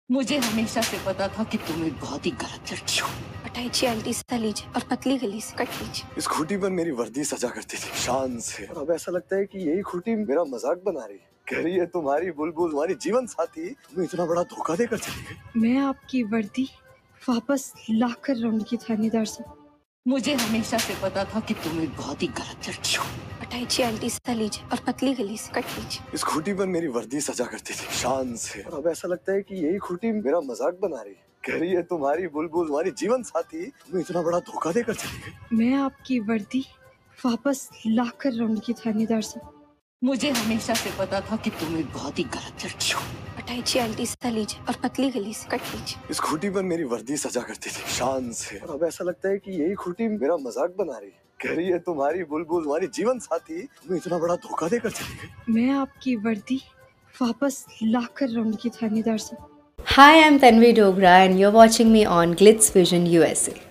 मुझे हमेशा से पता था कि तुम एक बहुत ही गलत लड़की हो। अटैची आंटी सा लीजिए और पतली गली से कट लीजिए। इस खूंटी पर मेरी वर्दी सजा करती थी शान से, और अब ऐसा लगता है कि यही खूंटी मेरा मजाक बना रही है। कह रही है तुम्हारी बुलबुल, तुम्हारी जीवन साथी तुम्हें इतना बड़ा धोखा देकर चली गई। मैं आपकी वर्दी वापस लाकर रहूंगी थानेदार साहब। मुझे हमेशा से पता था कि तुम एक बहुत ही गलत लड़की हो। अटैची आंटी सा लीजिए और पतली गली से कट लीजिए। इस खूंटी पर मेरी वर्दी सजा करती थी शान से, और अब ऐसा लगता है कि यही खूंटी मेरा मजाक बना रही है। कह रही है तुम्हारी बुलबुल, तुम्हारी जीवन साथी तुम्हें इतना बड़ा धोखा देकर चली गई। मैं आपकी वर्दी वापस लाकर रहूंगी थानेदार साहब। मुझे हमेशा से पता था कि तुम एक बहुत ही गलत लड़की हो। अटैची आंटी सा लीजिए और पतली गली से कट लीजिए। इस खूंटी पर मेरी वर्दी सजा करती थी शान से, और अब ऐसा लगता है कि यही खूंटी मेरा मजाक बना रही है। कह रही है तुम्हारी बुलबुल, तुम्हारी जीवन साथी तुम्हें इतना बड़ा धोखा देकर चली गई। मैं आपकी वर्दी वापस लाकर रहूंगी थानेदार साहब। Hi, I'm Tanvi Dogra and you're watching me on Glitz Vision USA.